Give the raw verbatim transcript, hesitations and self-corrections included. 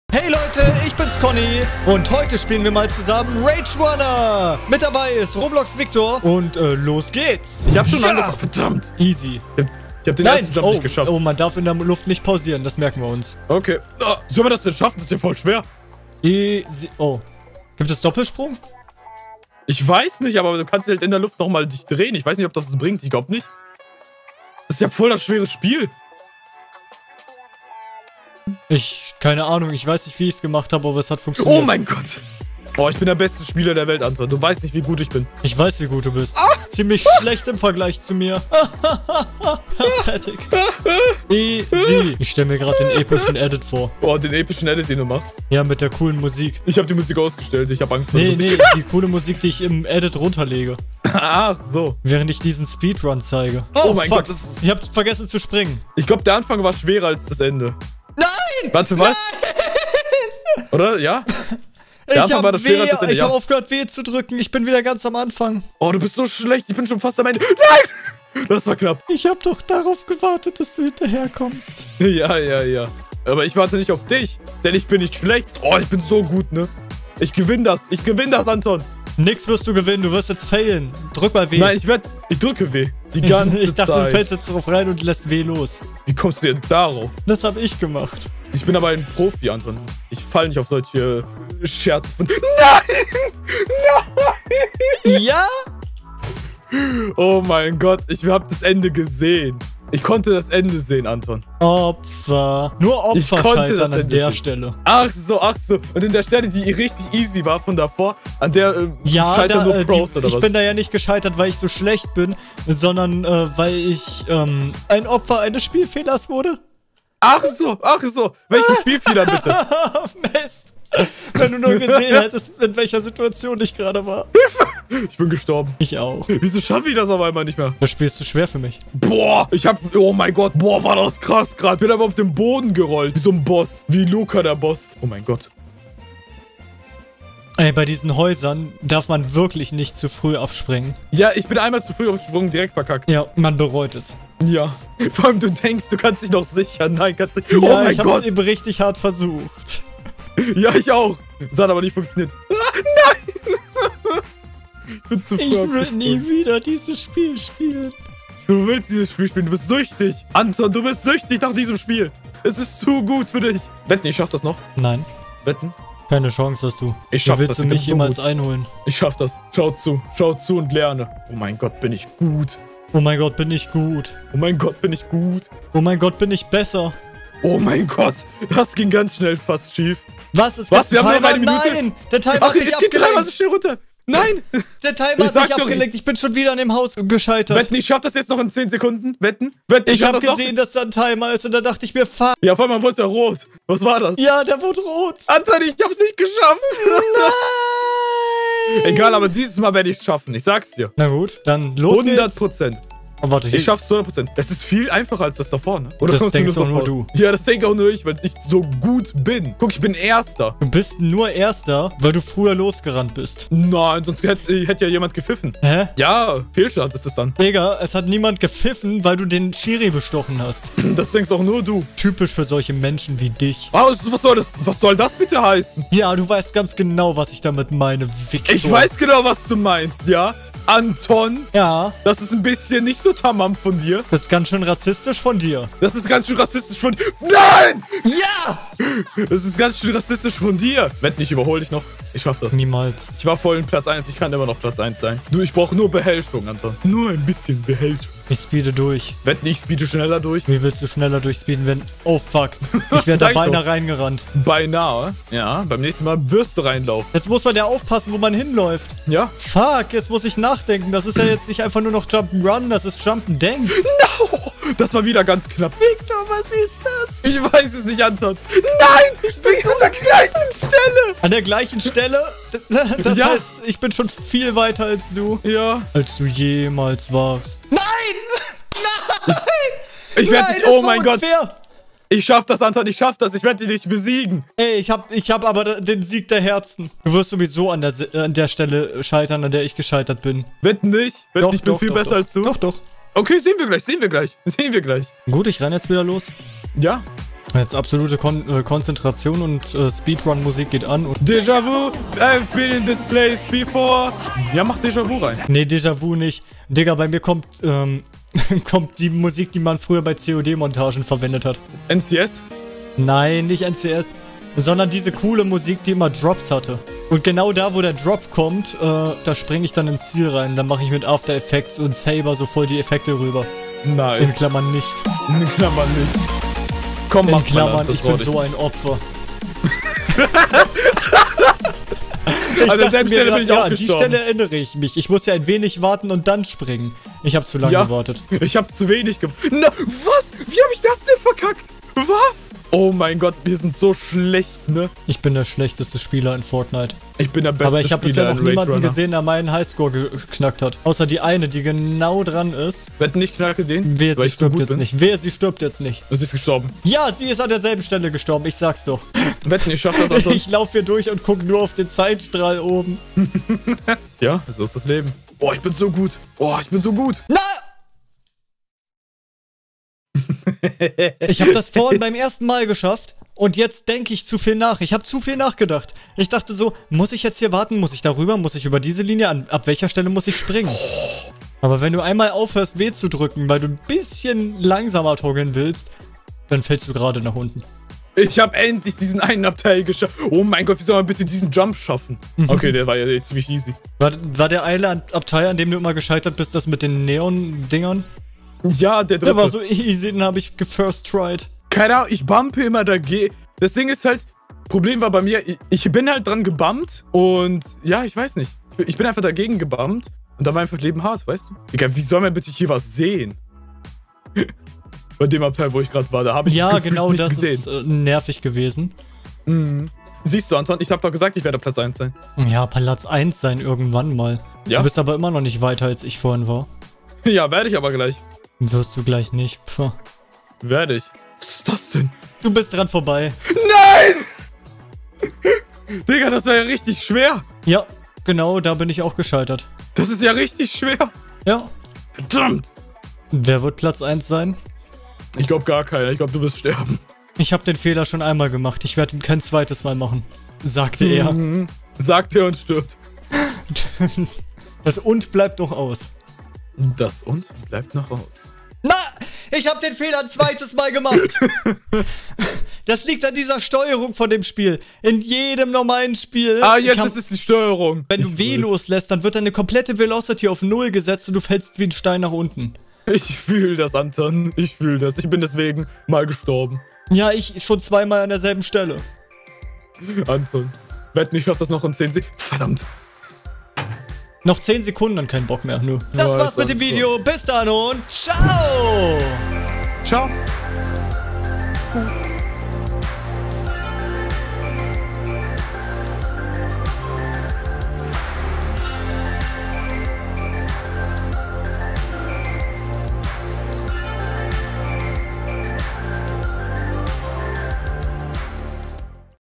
Hey Leute, ich bin's Conny und heute spielen wir mal zusammen Rage Runner. Mit dabei ist Roblox Victor und äh, los geht's. Ich hab schon ja. angefangen, verdammt. Easy. Ich hab den Nein. ersten Jump oh, nicht geschafft. Oh, man darf in der Luft nicht pausieren, das merken wir uns. Okay. Oh, sollen wir das denn schaffen? Das ist ja voll schwer. Easy. Oh. Gibt es Doppelsprung? Ich weiß nicht, aber du kannst halt in der Luft nochmal dich drehen. Ich weiß nicht, ob das was bringt. Ich glaube nicht. Das ist ja voll das schwere Spiel. Ich, keine Ahnung, ich weiß nicht, wie ich es gemacht habe, aber es hat funktioniert. Oh mein Gott. Oh, ich bin der beste Spieler der Welt, Anton. Du weißt nicht, wie gut ich bin. Ich weiß, wie gut du bist. Ah. Ziemlich schlecht im Vergleich zu mir. Fertig. Easy. Ich stelle mir gerade den epischen Edit vor. Oh, den epischen Edit, den du machst. Ja, mit der coolen Musik. Ich habe die Musik ausgestellt. Ich habe Angst vor nee, der Musik. Nee, die coole Musik, die ich im Edit runterlege. Ach, so. Während ich diesen Speedrun zeige. Oh, oh mein fuck. Gott. Das ist... Ich habe vergessen zu springen. Ich glaube, der Anfang war schwerer als das Ende. Nein! Warte, was? Nein! Oder? Ja? Der ich Anfang war das schwerer als das Ende. Ich habe aufgehört, W zu drücken. Ich bin wieder ganz am Anfang. Oh, du bist so schlecht. Ich bin schon fast am Ende. Nein! Das war knapp. Ich habe doch darauf gewartet, dass du hinterherkommst. Ja, ja, ja. Aber ich warte nicht auf dich. Denn ich bin nicht schlecht. Oh, ich bin so gut, ne? Ich gewinne das. Ich gewinne das, Anton. Nix wirst du gewinnen. Du wirst jetzt failen. Drück mal W. Nein, ich werde... Ich drücke W. Die ganze Zeit. Ich dachte, Zeit. du fällst jetzt drauf rein und lässt W los. Wie kommst du denn darauf? Das habe ich gemacht. Ich bin aber ein Profi, Anton. Ich falle nicht auf solche Scherze von... Nein! Nein! Ja? Oh mein Gott, ich habe das Ende gesehen. Ich konnte das Ende sehen, Anton. Opfer. Nur Opfer scheitern an der Stelle. Ach so, ach so. Und in der Stelle, die richtig easy war von davor, an der äh, ja, scheitern da, nur Pros die, oder ich was? bin da ja nicht gescheitert, weil ich so schlecht bin, sondern äh, weil ich ähm, ein Opfer eines Spielfehlers wurde. Ach so, ach so. Welchen Spielfehler bitte? Mist. Wenn du nur gesehen hättest, in welcher Situation ich gerade war. Ich bin gestorben. Ich auch. Wieso schaffe ich das auf einmal nicht mehr? Das Spiel ist zu schwer für mich. Boah, ich hab... Oh mein Gott. Boah, war das krass gerade. Bin einfach auf den Boden gerollt. Wie so ein Boss. Wie Luca, der Boss. Oh mein Gott. Ey, bei diesen Häusern darf man wirklich nicht zu früh abspringen. Ja, ich bin einmal zu früh aufgesprungen, direkt verkackt. Ja, man bereut es. Ja. Vor allem, du denkst, du kannst dich noch sichern. Nein, kannst du... Ja, oh mein ich Gott. hab's eben richtig hart versucht. Ja, ich auch. Das hat aber nicht funktioniert. Nein! Ich bin zu früh. Ich will nie wieder dieses Spiel spielen. Du willst dieses Spiel spielen. Du bist süchtig. Anton, du bist süchtig nach diesem Spiel. Es ist zu gut für dich. Wetten, ich schaff das noch. Nein. Wetten? Keine Chance hast du. Ich schaff Wie willst das. du Ich mich bin so jemals gut. einholen? Ich schaff das. Schau zu. Schau zu und lerne. Oh mein Gott, bin ich gut. Oh mein Gott, bin ich gut. Oh mein Gott, bin ich gut. Oh mein Gott, bin ich besser. Oh mein Gott. Das ging ganz schnell fast schief. Was? Es Was? gibt Wir einen haben noch Timer? eine Minute? Nein! Der Timer Ach, hat mich es geht dreimal so abgelenkt. schnell runter. Nein! Der Timer Ich hat sag mich doch- abgelenkt. Ich bin schon wieder an dem Haus gescheitert. Wetten, ich schaff das jetzt noch in zehn Sekunden. Wetten? Wetten, Ich schaff habe das noch? gesehen, dass da ein Timer ist und da dachte ich mir, fuck. Ja, auf einmal wurde er rot. Was war das? Ja, der wurde rot. Anton, ich hab's nicht geschafft. Nein! Egal, aber dieses Mal werde ich es schaffen. Ich sag's dir. Na gut, dann los hundert geht's. Prozent. Oh, warte, Ich schaff's zu hundert Prozent. Es ist viel einfacher als das davor, ne? Oder Das kommst denkst mir auch nur davor? du. Ja, das denke auch nur ich, weil ich so gut bin. Guck, ich bin Erster. Du bist nur Erster, weil du früher losgerannt bist. Nein, sonst hätte hätte ja jemand gepfiffen. Hä? Ja, Fehlstart ist es dann. Digga, es hat niemand gepfiffen, weil du den Schiri bestochen hast. Das denkst auch nur du. Typisch für solche Menschen wie dich. Ah, was soll das, was soll das bitte heißen? Ja, du weißt ganz genau, was ich damit meine, Victor. Ich weiß genau, was du meinst, ja? Anton, Ja, das ist ein bisschen nicht so tamam von dir. das ist ganz schön rassistisch von dir. Das ist ganz schön rassistisch von dir. Nein! Ja! Das ist ganz schön rassistisch von dir. Wetten, ich überhole dich noch. Ich schaff das. Niemals. Ich war voll in Platz eins. Ich kann immer noch Platz eins sein. Du, ich brauche nur Beherrschung, Anton. Nur ein bisschen Beherrschung. Ich speede durch. Wetten, ich speede schneller durch. Wie willst du schneller durchspeeden, wenn... Oh, fuck. Ich wäre da Sag ich beinahe doch. reingerannt. Beinahe. Ja, beim nächsten Mal wirst du reinlaufen. Jetzt muss man ja aufpassen, wo man hinläuft. Ja? Fuck, jetzt muss ich nachdenken. Das ist ja jetzt nicht einfach nur noch Jump'n'Run, das ist Jump'n'Denk. No! Das war wieder ganz knapp. Victor, was ist das? Ich weiß es nicht, Anton. Nein! Ich bin an der gleichen Stelle. An der gleichen Stelle? Das Ja. heißt, ich bin schon viel weiter als du. Ja. Als du jemals warst. Nein! Nein! Ich werde Nein, dich... das Oh war mein Gott. unfair. Ich schaff das, Anton. Ich schaff das. Ich werde dich nicht besiegen. Ey, ich hab, ich hab aber den Sieg der Herzen. Du wirst sowieso an der, Se- an der Stelle scheitern, an der ich gescheitert bin. Wetten nicht. Wetten, Doch, ich bin doch, viel doch, besser doch. als du. Doch, doch. Okay, sehen wir gleich. Sehen wir gleich. Sehen wir gleich. Gut, ich renn jetzt wieder los. Ja. Jetzt absolute Kon äh, Konzentration und äh, Speedrun-Musik geht an. Und Déjà-vu, I've been in this place before. Ja, mach Déjà-vu rein. nee, Déjà-vu nicht. Digga, bei mir kommt, ähm, kommt die Musik, die man früher bei C O D-Montagen verwendet hat. N C S? Nein, nicht N C S, sondern diese coole Musik, die immer Drops hatte. Und genau da, wo der Drop kommt, äh, da springe ich dann ins Ziel rein. Dann mache ich mit After Effects und Saber so voll die Effekte rüber. Nice. In Klammern nicht. In Klammern nicht. Komm, In mach Klammern, mal, ich bin so ein Opfer. An derselben Stelle bin ich ja, auch die gestorben. Stelle erinnere ich mich. Ich muss ja ein wenig warten und dann springen. Ich habe zu lange Ja. gewartet. Ich habe zu wenig ge... Na, was? Wie habe ich das denn verkackt? Was? Oh mein Gott, wir sind so schlecht, ne? Ich bin der schlechteste Spieler in Fortnite. Ich bin der beste Aber ich habe bisher Spieler noch in niemanden Rage Runner. gesehen, der meinen Highscore geknackt hat. Außer die eine, die genau dran ist. Wetten nicht, knacke den? Wer weil sie ich so stirbt gut jetzt bin. nicht. Wer sie stirbt jetzt nicht. Sie ist gestorben. Ja, sie ist an derselben Stelle gestorben, ich sag's doch. Wetten, ich schaff das, Anton. Ich laufe hier durch und guck nur auf den Zeitstrahl oben. Ja, so ist das Leben. Oh, ich bin so gut. Oh, ich bin so gut. Na! Ich habe das vorhin beim ersten Mal geschafft und jetzt denke ich zu viel nach. Ich habe zu viel nachgedacht. Ich dachte so, muss ich jetzt hier warten? Muss ich darüber? Muss ich über diese Linie? An, ab welcher Stelle muss ich springen? Aber wenn du einmal aufhörst, W zu drücken, weil du ein bisschen langsamer toggeln willst, dann fällst du gerade nach unten. Ich habe endlich diesen einen Abteil geschafft. Oh mein Gott, wie soll man bitte diesen Jump schaffen? Okay, der war ja ziemlich easy. War, war der eine Abteil, an dem du immer gescheitert bist, das mit den Neon-Dingern? Ja, der dritte. Der war so easy, den habe ich gefirst tried. Keine Ahnung, ich bumpe immer dagegen. Das Ding ist halt, Problem war bei mir, ich, ich bin halt dran gebumpt und ja, ich weiß nicht. Ich bin einfach dagegen gebumpt und da war einfach Leben hart, weißt du? Digga, wie soll man bitte hier was sehen? Bei dem Abteil, wo ich gerade war, da habe ich Ja, gefühlt genau, nichts das gesehen. ist äh, nervig gewesen. Mhm. Siehst du, Anton, ich habe doch gesagt, ich werde Platz eins sein. Ja, Platz eins sein irgendwann mal. Ja. Du bist aber immer noch nicht weiter, als ich vorhin war. Ja, werde ich aber gleich. Wirst du gleich nicht. Pff. Werde ich. Was ist das denn? Du bist dran vorbei. Nein! Digga, das war ja richtig schwer. Ja, genau, da bin ich auch gescheitert. Das ist ja richtig schwer. Ja. Verdammt. Wer wird Platz eins sein? Ich glaube gar keiner. Ich glaube, du wirst sterben. Ich habe den Fehler schon einmal gemacht. Ich werde ihn kein zweites Mal machen. Sagte er. Mhm. Sagt er und stirbt. Das und bleibt doch aus. Das und bleibt noch aus. Na, ich habe den Fehler ein zweites Mal gemacht. Das liegt an dieser Steuerung von dem Spiel. In jedem normalen Spiel. Ah, jetzt kann, ist es die Steuerung. Wenn du Ich W will's. loslässt, dann wird deine komplette Velocity auf null gesetzt und du fällst wie ein Stein nach unten. Ich fühle das, Anton. Ich fühle das. Ich bin deswegen mal gestorben. Ja, ich schon zweimal an derselben Stelle. Anton. Wetten, ich schaff das noch in zehn Sekunden. Verdammt. Noch zehn Sekunden, dann kein Bock mehr. Nö. Das Ja, war's ist mit dem alles so. Video. Bis dann und ciao! Ciao.